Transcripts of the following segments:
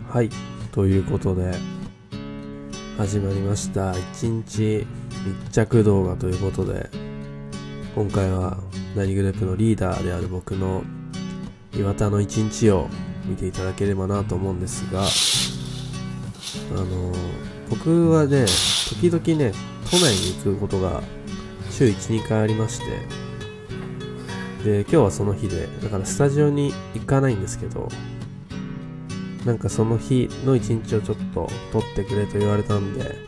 はい、ということで始まりました1日密着動画ということで、今回は何グループのリーダーである僕の岩田の1日を見ていただければなと思うんですが、僕はね、時々ね、都内に行くことが週 1,2 回ありまして、で、今日はその日で、だからスタジオに行かないんですけど、なんかその日の一日をちょっと撮ってくれと言われたんで、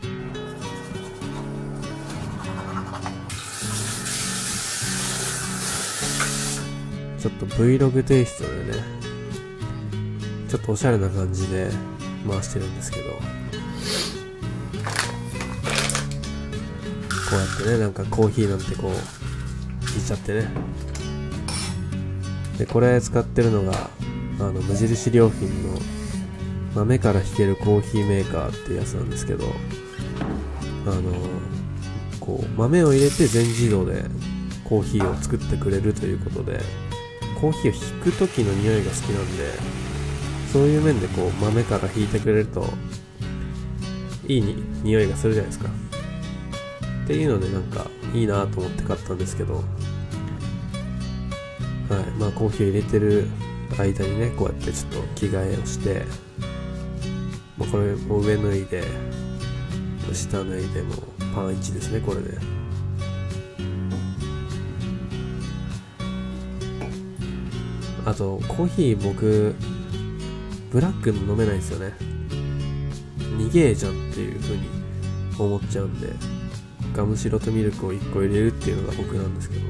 ちょっと Vlog テイストでね、ちょっとおしゃれな感じで回してるんですけど、こうやってね、なんかコーヒーなんてこう入れちゃってね。で、これ使ってるのが無印良品の豆からひけるコーヒーメーカーっていうやつなんですけど、こう豆を入れて全自動でコーヒーを作ってくれるということで、コーヒーをひく時の匂いが好きなんで、そういう面でこう豆からひいてくれるといい匂いがするじゃないですか。っていうので、なんかいいなと思って買ったんですけど、はい、まあコーヒーを入れてる間にね、こうやってちょっと着替えをして、もうこれもう上脱いで下脱いで、もうパン1ですね、これで。あとコーヒー、僕ブラック飲めないんですよね。逃げじゃんっていう風に思っちゃうんで、ガムシロとミルクを1個入れるっていうのが僕なんですけ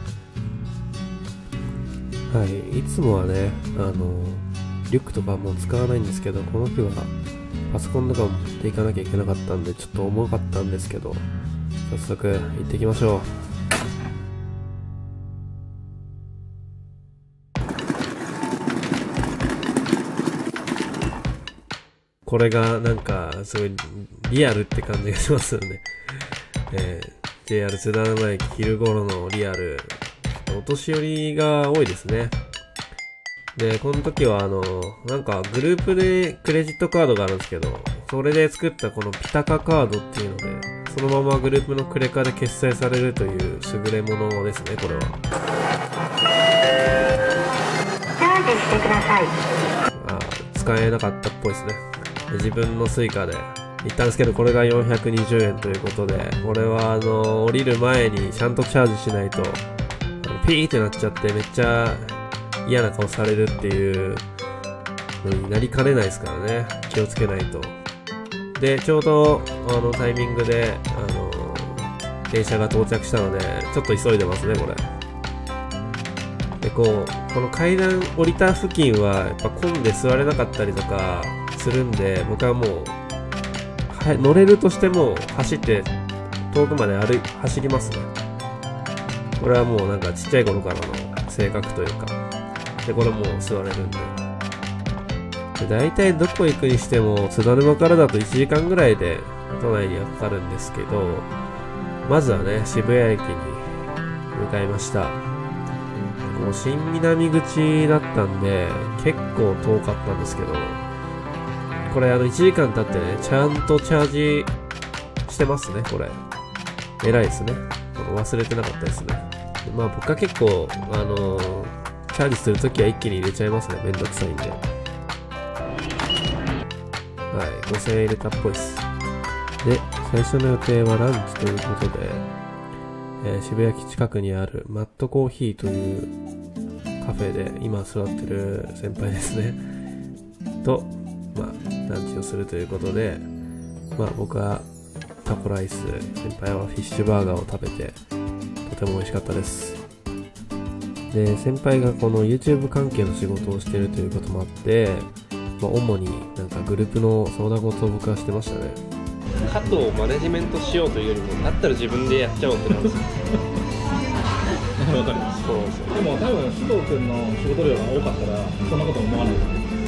ど、はい、いつもはね、リュックとかもう使わないんですけど、この日はパソコンとかも持っていかなきゃいけなかったんで、ちょっと重かったんですけど、早速行ってきましょう。これがなんかすごいリアルって感じがしますよね。JR 津田沼駅昼頃のリアル、お年寄りが多いですね。で、この時はなんかグループでクレジットカードがあるんですけど、それで作ったこのピタカカードっていうので、そのままグループのクレカで決済されるという優れものですね、これは。 チャージしてください。 使えなかったっぽいですね。自分のスイカで行ったんですけど、これが420円ということで、これは降りる前にちゃんとチャージしないとピーってなっちゃって、めっちゃ嫌な顔されるっていうのになりかねないですからね。気をつけないと。で、ちょうどタイミングで電車が到着したので、ちょっと急いでますね、これ。で、この階段降りた付近はやっぱ混んで座れなかったりとかするんで、僕はもう乗れるとしても走って遠くまで走りますね。これはもうなんかちっちゃい頃からの性格というか。で、これもう座れるんで。だいたいどこ行くにしても津田沼からだと1時間ぐらいで都内にはかかるんですけど、まずはね、渋谷駅に向かいました。こう新南口だったんで結構遠かったんですけど、これ1時間経ってね、ちゃんとチャージしてますね、これ。偉いですね。忘れてなかったですね。まあ僕は結構、チャージするときは一気に入れちゃいますね。めんどくさいんで。はい、5000円入れたっぽいです。で、最初の予定はランチということで、渋谷駅近くにあるマットコーヒーというカフェで今座ってる先輩ですね。と、まあ、ランチをするということで、まあ僕はタコライス、先輩はフィッシュバーガーを食べて、とても美味しかったです。で、先輩がこの YouTube 関係の仕事をしているということもあって、まあ主になんかグループの相談事を僕はしてましたね。カットをマネジメントしようというよりも、だったら自分でやっちゃおうってなんですよ。 わかります。 そうですよ。 でも多分須藤君の仕事量が多かったらそんなこと思わない。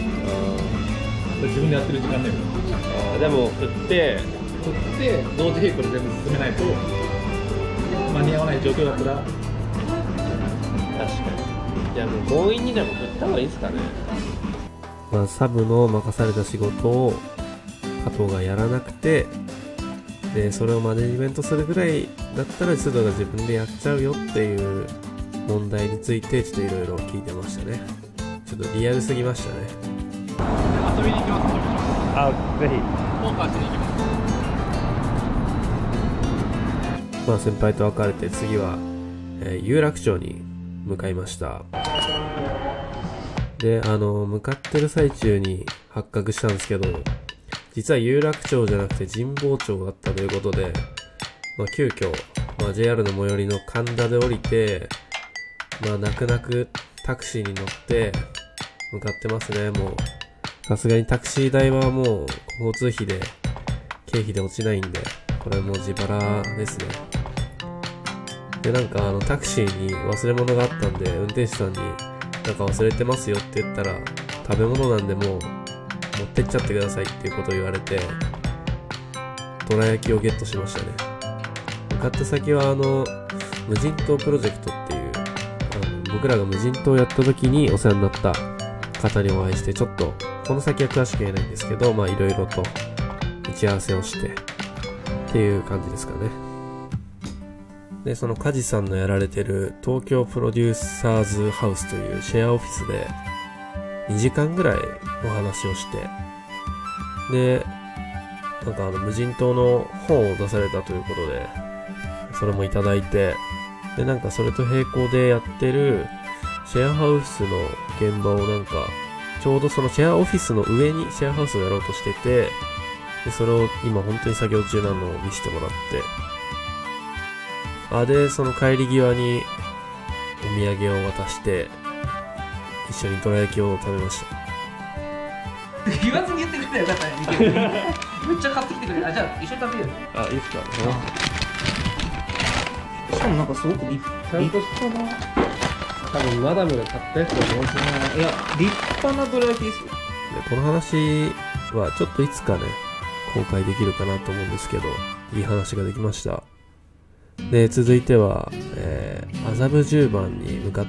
自分でやってる時間でも。 でも振って同時並行で全部進めないと間に合わない状況だったら。 確かに。いやもう強引にでも振った方がいいですかね。 まあ、サブの任された仕事を加藤がやらなくて、でそれをマネジメントするぐらいだったら須藤が自分でやっちゃうよっていう問題についてちょっといろいろ聞いてましたね。ちょっとリアルすぎましたね。 遊びに行きます。 あ、ぜひ。 ポーカーしに行きます。 まあ先輩と別れて次は、有楽町に向かいました。で、向かってる最中に発覚したんですけど、実は有楽町じゃなくて神保町だったということで、まあ急遽、まあ JR の最寄りの神田で降りて、まあ泣く泣くタクシーに乗って向かってますね。もう、さすがにタクシー代はもう交通費で、経費で落ちないんで、これはもう自腹ですね。で、なんかタクシーに忘れ物があったんで、運転手さんになんか忘れてますよって言ったら、食べ物なんでもう持ってっちゃってくださいっていうことを言われて、どら焼きをゲットしましたね。向かった先は無人島プロジェクトっていう、僕らが無人島をやった時にお世話になった方にお会いして、ちょっと、この先は詳しく言えないんですけど、まあいろいろと打ち合わせをして、っていう感じですかね。で、その梶さんのやられてる東京プロデューサーズハウスというシェアオフィスで2時間ぐらいお話をして、で、なんか無人島の本を出されたということで、それもいただいて、で、なんかそれと並行でやってるシェアハウスの現場をなんか、ちょうどそのシェアオフィスの上にシェアハウスをやろうとしてて、で、それを今本当に作業中なのを見せてもらって、で、その帰り際にお土産を渡して、一緒にどら焼きを食べました。 言わずに言ってくれたらよかったね。めっちゃ買ってきてくれる。じゃあ一緒に食べよう。 あ、いいっすか。 しかもなんかすごく立派な。 多分マダムが買ったやつだと思うんですよね。 いや、立派などら焼きですよ。 で、この話はちょっといつかね、公開できるかなと思うんですけど、いい話ができました。で、続いては、麻布十番に向かって、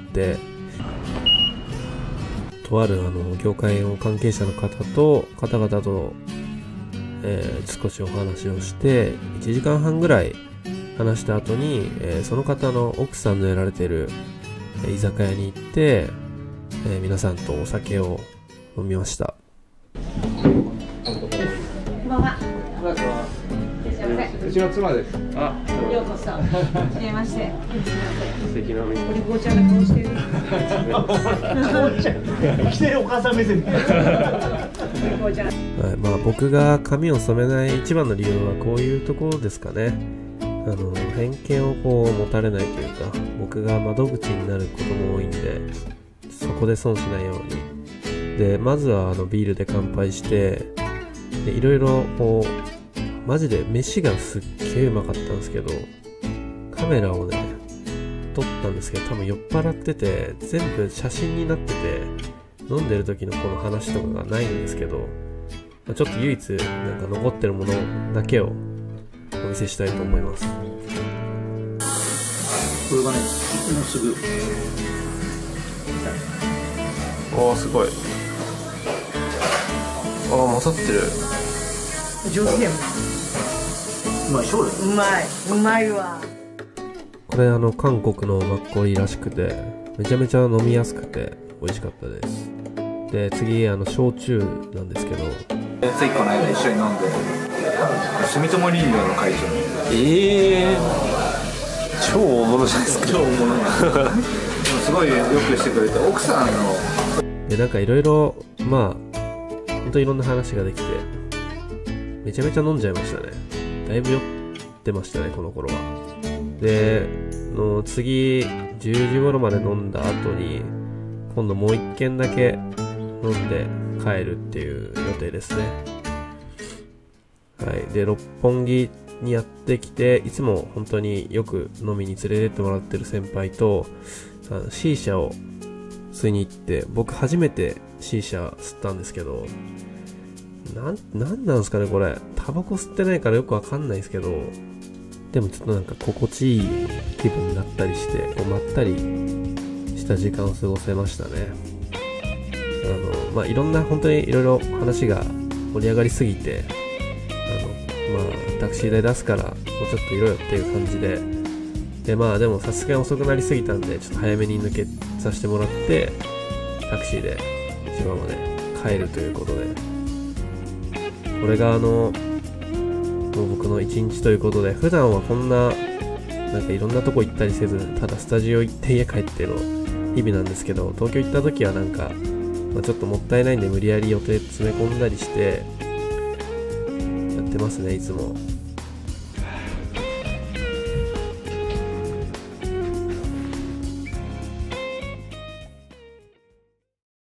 とある業界の関係者の方々と、少しお話をして、1時間半ぐらい話した後に、その方の奥さんのやられている居酒屋に行って、皆さんとお酒を飲みました。 こんばんは。 うちの妻です。 ようこそ。はじめまして。 素敵なお店。 お利口ちゃんな顔してる。 来てるお母さん目線。 お利口ちゃん。 はい、まあ僕が髪を染めない一番の理由はこういうところですかね。偏見をこう持たれないというか、僕が窓口になることも多いんで、そこで損しないように。で、まずはビールで乾杯して、で、いろいろこう、マジで飯がすっげえうまかったんですけど、カメラをね、撮ったんですけど、多分酔っ払ってて、全部写真になってて、飲んでる時のこの話とかがないんですけど、ちょっと唯一なんか残ってるものだけをお見せしたいと思います。 これがね、もうすぐ。 おー、すごい。混ざってる。 上手だよ。 うまい、そうだよ。 うまい。うまいわ。 これ韓国のマッコリらしくて、めちゃめちゃ飲みやすくて美味しかったです。で、次焼酎なんですけど、 ついこの間一緒に飲んで、住友林業の会長に。 超大物じゃないですか。 超大物なんですでもすごいよくしてくれて、奥さんので、なんかいろいろ、まあほんといろんな話ができて、めちゃめちゃ飲んじゃいましたね。だいぶ酔ってましたね、この頃は。で、次10時頃まで飲んだ後に、今度もう1軒だけ飲んで帰るっていう予定ですね。はい。で、六本木にやってきて、いつも本当によく飲みに連れてってもらってる先輩と、シーシャを吸いに行って、僕初めてシーシャ吸ったんですけど、なんなんですかねこれ。タバコ吸ってないからよくわかんないですけど、でもちょっとなんか心地いい気分になったりして、こうまったりした時間を過ごせましたね。 いろんな本当にいろいろ話が盛り上がりすぎて、タクシー代出すからもうちょっといろよっていう感じで、でもさすがに遅くなりすぎたんで、ちょっと早めに抜けさせてもらって、タクシーで千葉まで帰るということで、これがもう僕の一日ということで、普段はこんな、なんかいろんなとこ行ったりせず、ただスタジオ行って家帰っての日々なんですけど、東京行った時はなんか、ちょっともったいないんで無理やり予定詰め込んだりして、やってますね、いつも。